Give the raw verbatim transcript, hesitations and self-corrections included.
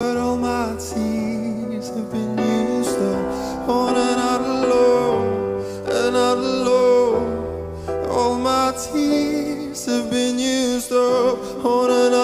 But all my tears have been used up on another love, another love. All my tears have been used up on another